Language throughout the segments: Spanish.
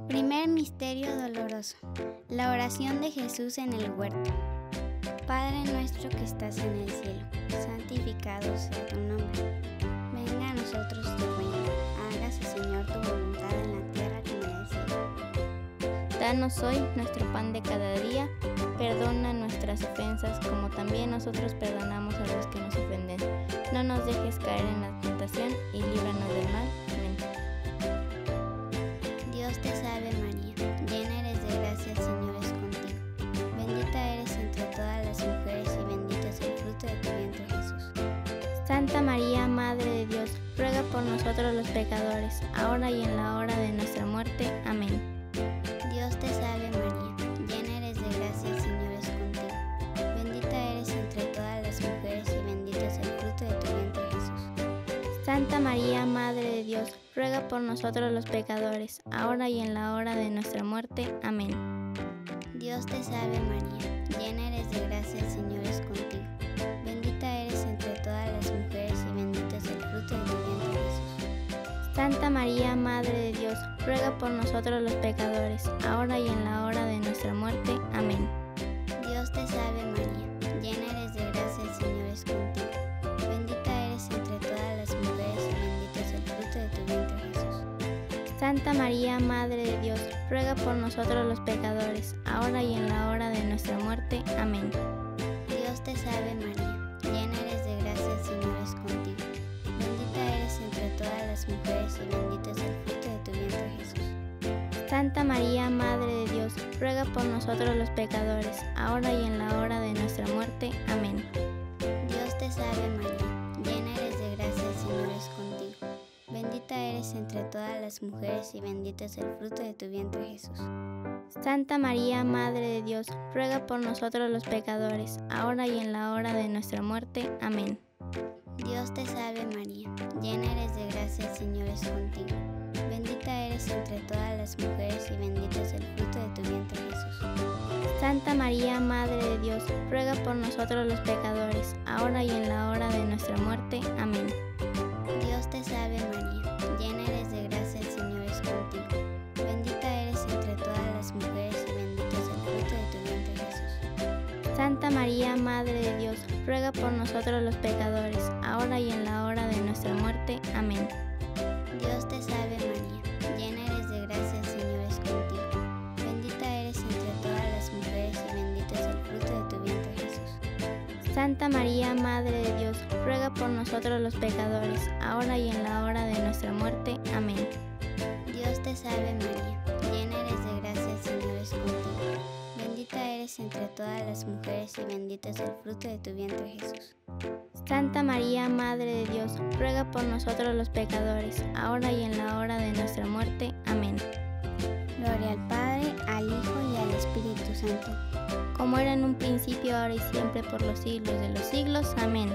Primer misterio doloroso. La oración de Jesús en el huerto. Padre nuestro que estás en el cielo, santificado sea tu nombre. Venga a nosotros tu reino. Hágase, Señor, tu voluntad en la tierra como en el cielo. Danos hoy nuestro pan de cada día. Perdona nuestras ofensas como también nosotros perdonamos a los que nos ofenden. No nos dejes caer en la tentación y líbranos del mal. Amén. Dios te salve María, llena eres de gracia, el Señor es contigo. Bendita eres entre todas las mujeres y bendito es el fruto de tu vientre Jesús. Santa María, Madre de Dios, ruega por nosotros los pecadores, ahora y en la hora de nuestra muerte. Amén. Dios te salve María, llena eres de gracia, el Señor es contigo. Bendita eres entre todas las mujeres y bendito es el fruto de tu vientre Jesús. Santa María, Madre de Dios, ruega por nosotros los pecadores, ahora y en la hora de nuestra muerte. Amén. Dios te salve María, llena eres de gracia, el Señor es contigo. Bendita eres entre todas las mujeres y bendito es el fruto de tu vientre Jesús. Santa María, Madre de Dios, ruega por nosotros los pecadores, ahora y en la hora de nuestra muerte. Amén. Dios te salve María, llena eres de gracia, el Señor es contigo. Bendita eres entre todas las mujeres y bendito es el fruto de tu vientre Jesús. Santa María, Madre de Dios, ruega por nosotros los pecadores, ahora y en la hora de nuestra muerte. Amén. Dios te salve María, llena eres de gracia, el Señor es contigo. Bendita eres entre todas las mujeres y bendito es el fruto de tu vientre Jesús. Santa María, Madre de Dios, ruega por nosotros los pecadores, ahora y en la hora de nuestra muerte. Amén. Dios te salve María, llena eres de gracia, el Señor es contigo. Bendita eres entre todas las mujeres y bendito es el fruto de tu vientre Jesús. Santa María, Madre de Dios, ruega por nosotros los pecadores, ahora y en la hora de nuestra muerte. Amén. Dios te salve María, llena eres de gracia, el Señor es contigo. Bendita eres entre todas las mujeres y bendito es el fruto de tu vientre Jesús. Santa María, Madre de Dios, ruega por nosotros los pecadores, ahora y en la hora de nuestra muerte. Amén. Dios te salve María, llena eres de gracia, el Señor es contigo. Bendita eres entre todas las mujeres y bendito es el fruto de tu vientre Jesús. Santa María, Madre de Dios, ruega por nosotros los pecadores, ahora y en la hora de nuestra muerte. Amén. Dios te salve María, llena eres de gracia, el Señor es contigo. Bendita eres entre todas las mujeres y bendito es el fruto de tu vientre Jesús. Santa María, Madre de Dios, ruega por nosotros los pecadores, ahora y en la hora de nuestra muerte. Amén. Dios te salve María, llena eres de gracia, el Señor es contigo. Bendita eres entre todas las mujeres y bendito es el fruto de tu vientre Jesús. Santa María, Madre de Dios, ruega por nosotros los pecadores, ahora y en la hora de nuestra muerte. Amén. Gloria al Padre, al Hijo y al Espíritu Santo. Como era en un principio, ahora y siempre, por los siglos de los siglos. Amén.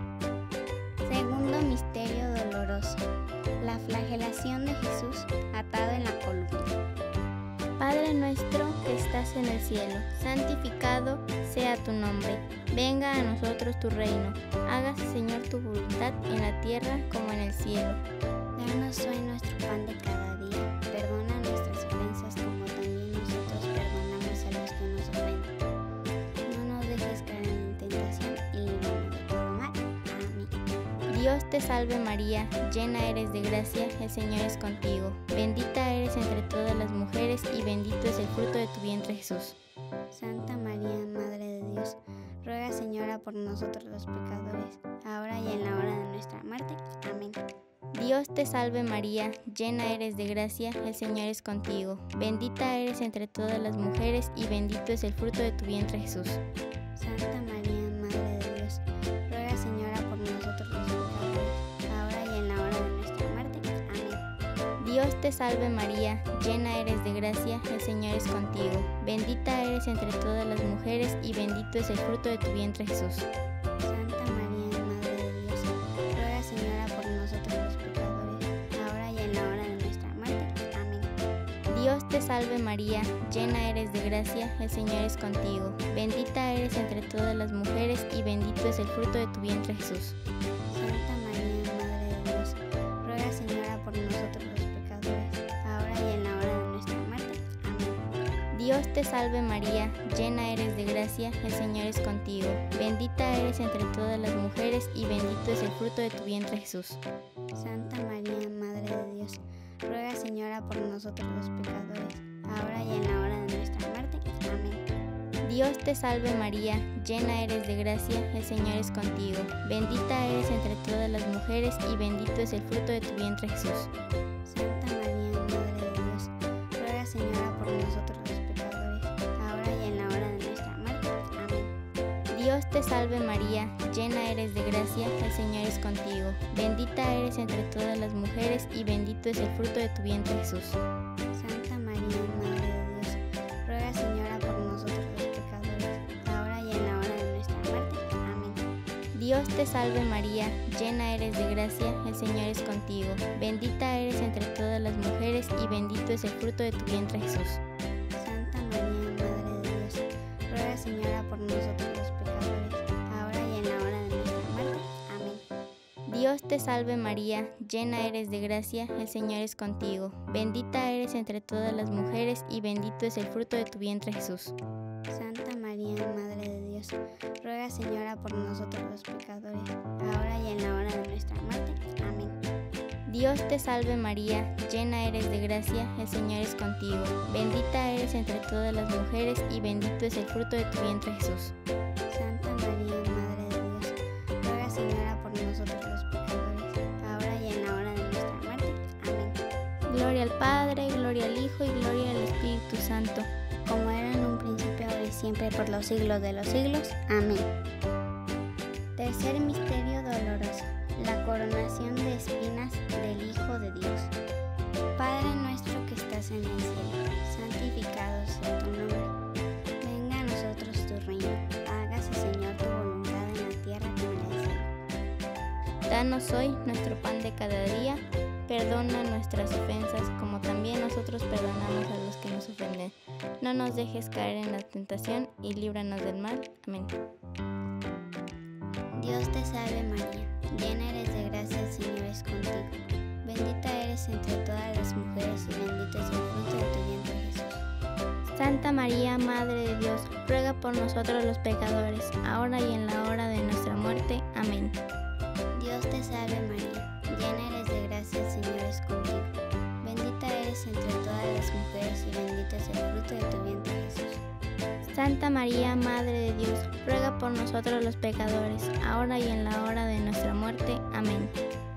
Segundo misterio doloroso. La flagelación de Jesús atado en la columna. Padre nuestro que estás en el cielo, santificado sea tu nombre. Venga a nosotros tu reino. Hágase, Señor, tu voluntad en la tierra como en el cielo. Danos hoy nuestro pan de cada día. Perdona nuestras ofensas como también nosotros perdonamos a los que nos ofenden. No nos dejes caer en la tentación y líbranos de todo mal. Amén. Dios te salve María, llena eres de gracia, el Señor es contigo. Bendita eres entre todas las mujeres y bendito es el fruto de tu vientre Jesús. Santa María, Madre de Dios, ruega, Señora, por nosotros los pecadores, ahora y en la hora de nuestra muerte. Amén. Dios te salve María, llena eres de gracia, el Señor es contigo. Bendita eres entre todas las mujeres y bendito es el fruto de tu vientre Jesús. Santa María, Madre de Dios, ruega, Señora, por nosotros los pecadores, ahora y en la hora de nuestra muerte. Amén. Dios te salve María, llena eres de gracia, el Señor es contigo. Bendita eres entre todas las mujeres y bendito es el fruto de tu vientre Jesús. Santa María, Madre de Dios, ruega, Señora, por nosotros los pecadores, ahora y en la hora de nuestra muerte. Amén. Dios te salve María, llena eres de gracia, el Señor es contigo. Bendita eres entre todas las mujeres y bendito es el fruto de tu vientre Jesús. Santa María, Madre de Dios, ruega, Señora, por nosotros los pecadores, ahora y en la hora de nuestra muerte. te salve María, llena eres de gracia, el Señor es contigo. Bendita eres entre todas las mujeres y bendito es el fruto de tu vientre Jesús. Santa María, Madre de Dios, ruega Señora por nosotros los pecadores, ahora y en la hora de nuestra muerte. Amén. Dios te salve María, llena eres de gracia, el Señor es contigo. Bendita eres entre todas las mujeres y bendito es el fruto de tu vientre Jesús. Santa María, Madre de Dios, ruega Señora por nosotros los pecadores, ahora y en la hora de nuestra muerte. Amén. Dios te salve María, llena eres de gracia, el Señor es contigo. Bendita eres entre todas las mujeres y bendito es el fruto de tu vientre Jesús. Santa María, Madre de Dios, ruega Señora por nosotros los pecadores, ahora y en la hora de nuestra muerte. Amén. Dios te salve María, llena eres de gracia, el Señor es contigo. Bendita eres entre todas las mujeres y bendito es el fruto de tu vientre Jesús. Santa María, Madre de Dios, ruega Señora por nosotros los pecadores, ahora y en la hora de nuestra muerte. Amén. Dios te salve María, llena eres de gracia, el Señor es contigo. Bendita eres entre todas las mujeres y bendito es el fruto de tu vientre Jesús. Santa María, Madre de Dios, ruega Señora por nosotros los pecadores, ahora y en la hora de nuestra muerte. Amén. Dios te salve María, llena eres de gracia, el Señor es contigo. Bendita eres entre todas las mujeres y bendito es el fruto de tu vientre Jesús. Santa María, Madre de Dios, ruega Señora por nosotros los pecadores, ahora y en la hora de nuestra muerte. Amén. Gloria al Padre, gloria al Hijo y gloria al Espíritu Santo. Como era en un principio, ahora y siempre, por los siglos de los siglos. Amén. Tercer misterio doloroso: la coronación de espinas del Hijo de Dios. Padre nuestro que estás en el cielo, santificado sea tu nombre. Venga a nosotros tu reino. Hágase, Señor, tu voluntad en la tierra como en el cielo. Danos hoy nuestro pan de cada día. Perdona nuestras ofensas como también nosotros perdonamos a los que nos ofenden. No nos dejes caer en la tentación y líbranos del mal. Amén. Dios te salve María, llena eres de gracia, el Señor es contigo. Bendita eres entre todas las mujeres y bendito es el fruto de tu vientre Jesús. Santa María, Madre de Dios, ruega por nosotros los pecadores, ahora y en la hora de nuestra muerte. Amén. Dios te salve María, llena eres de gracia, el Señor es contigo. Bendita eres entre todas las mujeres y bendito es el fruto de tu vientre Jesús. Santa María, Madre de Dios, ruega por nosotros los pecadores, ahora y en la hora de nuestra muerte. Amén.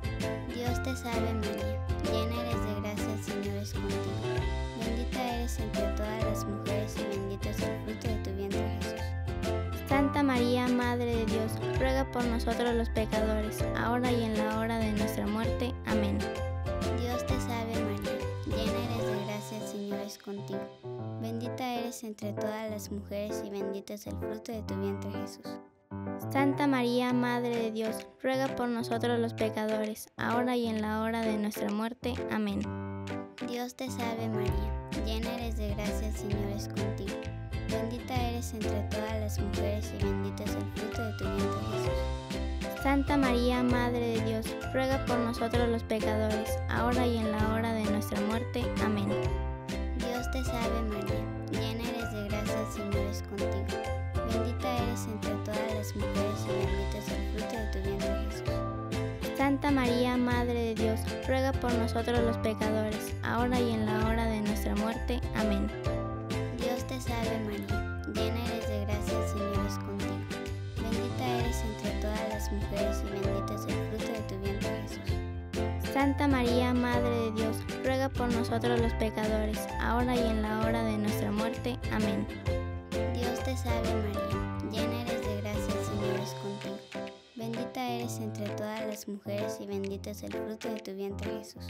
Dios te salve María, llena eres de gracia, el Señor es contigo. Bendita eres entre todas las mujeres y bendito es el fruto de tu vientre Jesús. Santa María, Madre de Dios, ruega por nosotros los pecadores, ahora y en la hora de nuestra muerte. Amén. Dios te salve María, llena eres de gracia, el Señor es contigo. Bendita eres entre todas las mujeres y bendito es el fruto de tu vientre Jesús. Santa María, Madre de Dios, ruega por nosotros los pecadores, ahora y en la hora de nuestra muerte. Amén. Dios te salve María, llena eres de gracia, el Señor es contigo. Bendita eres entre todas las mujeres y bendito es el fruto de tu vientre Jesús. Santa María, Madre de Dios, ruega por nosotros los pecadores, ahora y en la hora de nuestra muerte. Amén. Dios te salve María, llena eres de gracia, el Señor es contigo. Bendita eres entre todas las mujeres y bendito es el fruto de tu vientre Jesús. Santa María, Madre de Dios, ruega por nosotros los pecadores, ahora y en la hora de nuestra muerte. Amén. Dios te salve María, llena eres de gracia, el Señor es contigo. Bendita eres entre todas las mujeres y bendito es el fruto de tu vientre Jesús. Santa María, Madre de Dios, ruega por nosotros los pecadores, ahora y en la hora de nuestra muerte. Amén. Dios te salve María, llena eres de gracia, el Señor es contigo. Bendita eres entre todas las mujeres y bendito es el fruto de tu vientre Jesús.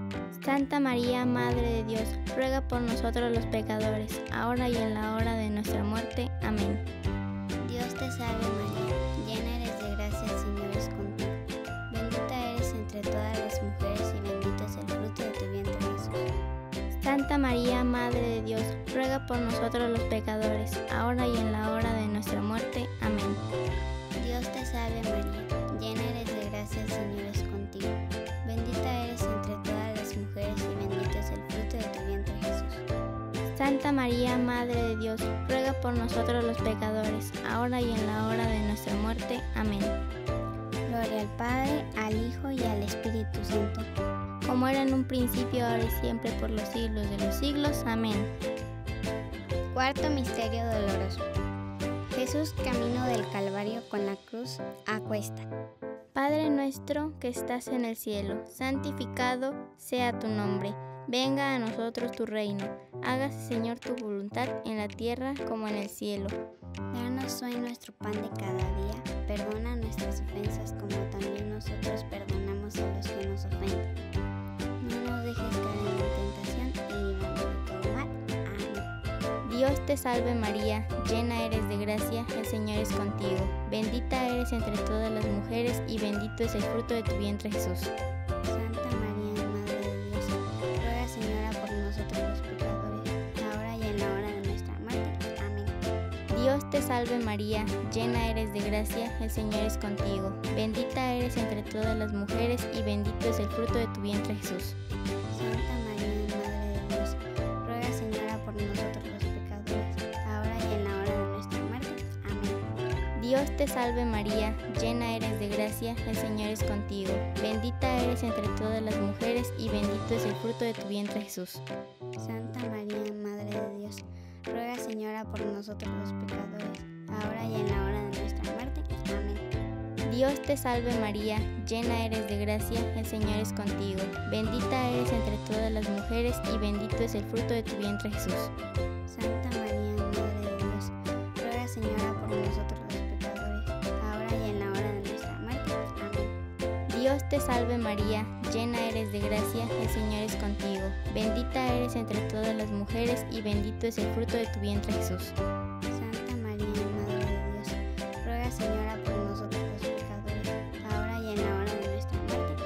Santa María, Madre de Dios, ruega por nosotros los pecadores, ahora y en la hora de nuestra muerte. Amén. Dios te salve María, llena eres de gracia, el Señor es contigo. Bendita eres entre todas las mujeres y bendito es el fruto de tu vientre Jesús. Santa María, Madre de Dios, ruega por nosotros los pecadores, ahora y en la hora de nuestra muerte. Amén. Dios te salve María, llena eres de gracia, el Señor es contigo. Bendita eres entre todas las mujeres y bendito es el fruto de tu vientre Jesús. Santa María, Madre de Dios, ruega por nosotros los pecadores, ahora y en la hora de nuestra muerte. Amén. Gloria al Padre, al Hijo y al Espíritu Santo, como era en un principio, ahora y siempre, por los siglos de los siglos. Amén. Cuarto misterio doloroso. Jesús camino del Calvario con la cruz a cuesta. Padre nuestro que estás en el cielo, santificado sea tu nombre. Venga a nosotros tu reino. Hágase, Señor, tu voluntad en la tierra como en el cielo. Danos hoy nuestro pan de cada día. Perdona nuestras ofensas como también nosotros perdonamos a los que nos ofenden. No nos dejes caer en la tentación y líbranos de todo mal. Amén. Dios te salve María, llena eres de gracia, el Señor es contigo. Bendita eres entre todas las mujeres y bendito es el fruto de tu vientre, Jesús. Santa María, Madre de Dios, ruega, Señora, por nosotros los pecadores, ahora y en la hora de nuestra muerte. Amén. Dios te salve María, llena eres de gracia, el Señor es contigo. Bendita eres entre todas las mujeres y bendito es el fruto de tu vientre, Jesús. Santa María, Madre de Dios, ruega, Señora, por nosotros los pecadores, ahora y en la hora de nuestra muerte. Amén. Dios te salve María, llena eres de gracia, el Señor es contigo. Bendita eres entre todas las mujeres y bendito es el fruto de tu vientre, Jesús. Santa María, Madre de Dios, ruega, Señora, por nosotros los pecadores, ahora y en la hora de nuestra muerte. Amén. Dios te salve María, llena eres de gracia, el Señor es contigo. Bendita eres entre todas las mujeres y bendito es el fruto de tu vientre, Jesús. Santa María, Madre de Dios, ruega, Señora, por nosotros los pecadores, ahora y en la hora de nuestra muerte. Amén. Dios te salve María, llena eres de gracia, el Señor es contigo. Bendita eres entre todas las mujeres y bendito es el fruto de tu vientre, Jesús. Santa María, Madre de Dios, ruega, Señora, por nosotros los pecadores, ahora y en la hora de nuestra muerte.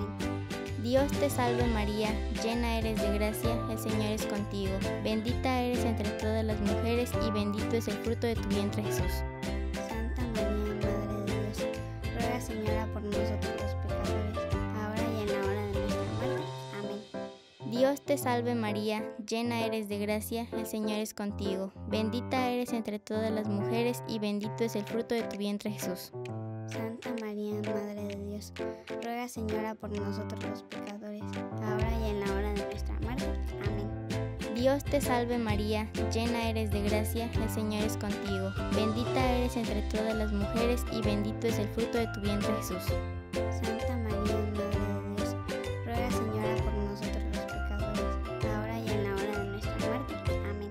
Amén. Dios te salve María, llena eres de gracia, el Señor es contigo. Bendita eres entre todas las mujeres y bendito es el fruto de tu vientre, Jesús. Santa María, Madre de Dios, ruega, Señora, por nosotros los pecadores, ahora y en la hora de nuestra muerte. Amén. Dios te salve María, llena eres de gracia, el Señor es contigo. Bendita eres entre todas las mujeres y bendito es el fruto de tu vientre, Jesús. Santa María, Madre de Dios, ruega, Señora, por nosotros los pecadores, ahora y en la hora de nuestra muerte. Amén. Dios te salve María, llena eres de gracia, el Señor es contigo. Bendita eres entre todas las mujeres y bendito es el fruto de tu vientre, Jesús. Santa María, Madre de Dios, ruega, Señora, por nosotros los pecadores, ahora y en la hora de nuestra muerte. Amén.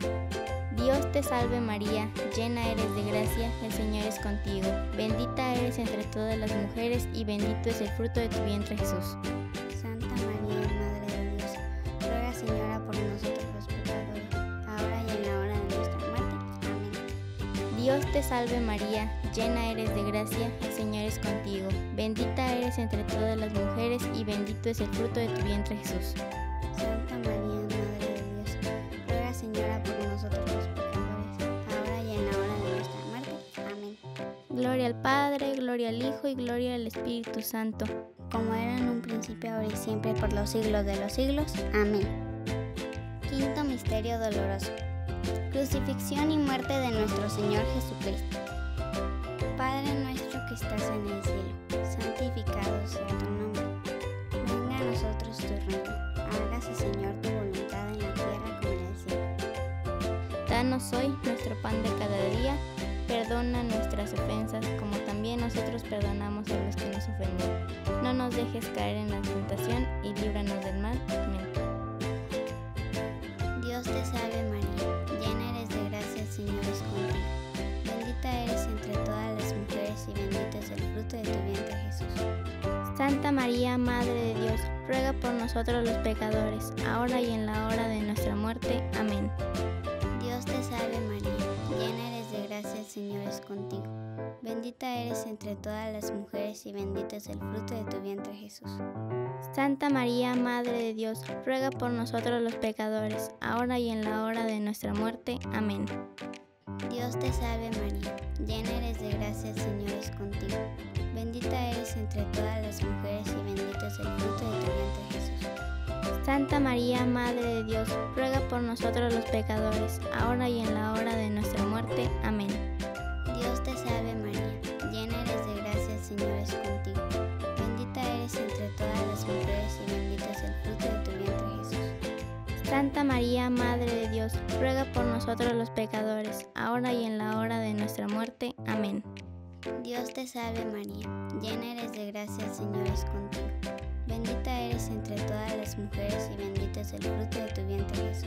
Dios te salve María, llena eres de gracia, el Señor es contigo. Bendita eres entre todas las mujeres y bendito es el fruto de tu vientre, Jesús. Santa María, Madre de Dios, ruega, Señora, por nosotros los pecadores, ahora y en la hora de nuestra muerte. Amén. Dios te salve María, llena eres de gracia, el Señor es contigo. Bendita eres entre todas las mujeres y bendito es el fruto de tu vientre, Jesús. Santa María, Madre de Dios, ruega, Señora, por nosotros los pecadores, ahora y en la hora de nuestra muerte. Amén. Gloria al Padre, gloria al Hijo y gloria al Espíritu Santo. Como era en un principio, ahora y siempre, por los siglos de los siglos. Amén. Quinto misterio doloroso. Crucifixión y muerte de nuestro Señor Jesucristo. Padre nuestro que estás en el cielo, santificado sea tu nombre. Venga a nosotros tu reino. Hágase, Señor, tu voluntad en la tierra como en el cielo. Danos hoy nuestro pan de cada día. Perdona nuestras ofensas como también nosotros perdonamos a los que nos ofenden. No nos dejes caer en la tentación y líbranos del mal. Amén. Dios te salve María, llena eres de gracia, el Señor es contigo. Bendita eres entre todas las mujeres y bendito es el fruto de tu vientre, Jesús. Santa María, Madre de Dios, ruega por nosotros los pecadores, ahora y en la hora de nuestra muerte. Amén. Dios te salve María, llena eres de gracia, el Señor es contigo. Bendita eres entre todas las mujeres y bendito es el fruto de tu vientre, Jesús. Santa María, Madre de Dios, ruega por nosotros los pecadores, ahora y en la hora de nuestra muerte. Amén. Dios te salve María, llena eres de gracia, el Señor es contigo. Bendita eres entre todas las mujeres y bendito es el fruto de tu vientre, Jesús. Santa María, Madre de Dios, ruega por nosotros los pecadores, ahora y en la hora de nuestra muerte. Amén. Dios te salve María, llena eres de gracia, el Señor es contigo. Bendita eres entre todas las mujeres y bendito es el fruto de tu vientre Jesús. Santa María, Madre de Dios, ruega por nosotros los pecadores, ahora y en la hora de nuestra muerte. Amén. Dios te salve María, llena eres de gracia, el Señor es contigo. Bendita eres entre todas las mujeres y bendito es el fruto de tu vientre Jesús.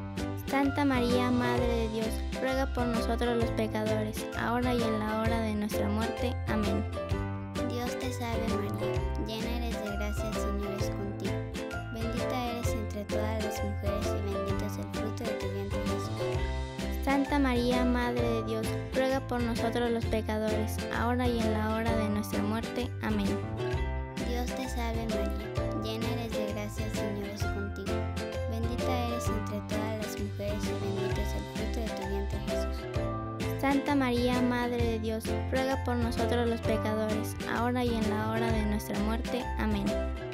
Santa María, Madre de Dios, ruega por nosotros los pecadores, ahora y en la hora de nuestra muerte. Amén. Dios te salve María, llena eres de gracia, el Señor es contigo. Bendita eres entre todas las mujeres y bendito es el fruto de tu vientre Jesús. Santa María, Madre de Dios, ruega por nosotros los pecadores, ahora y en la hora de nuestra muerte. Amén. Dios te salve María, llena eres de gracia, el Señor es contigo. Bendita eres entre todas las mujeres y bendito es el fruto de tu vientre Jesús. Santa María, Madre de Dios, ruega por nosotros los pecadores, ahora y en la hora de nuestra muerte. Amén.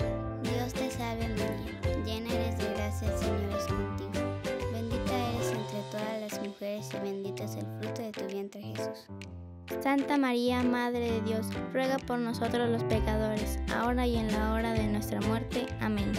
Dios te salve María, llena eres de gracia, el Señor es contigo. Bendita eres entre todas las mujeres y bendito es el fruto de tu vientre Jesús. Santa María, Madre de Dios, ruega por nosotros los pecadores, ahora y en la hora de nuestra muerte. Amén.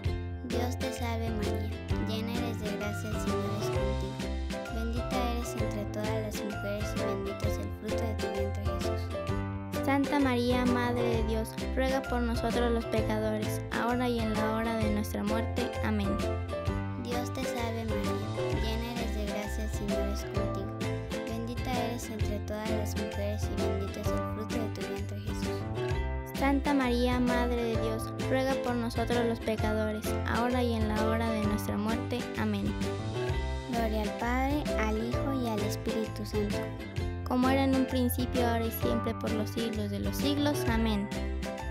Dios te salve María, llena eres de gracia, el Señor es contigo. Bendita eres entre todas las mujeres y bendito es el fruto de tu vientre Jesús. Santa María, Madre de Dios, ruega por nosotros los pecadores, ahora y en la hora de nuestra muerte. Amén. Dios te salve María, llena eres de gracia, el Señor es contigo. Bendita eres entre todas las mujeres y bendito es el fruto de tu vientre Jesús. Santa María, Madre de Dios, ruega por nosotros los pecadores, ahora y en la hora de nuestra muerte. Amén. Gloria al Padre, al Hijo y al Espíritu Santo. Como era en un principio, ahora y siempre, por los siglos de los siglos. Amén.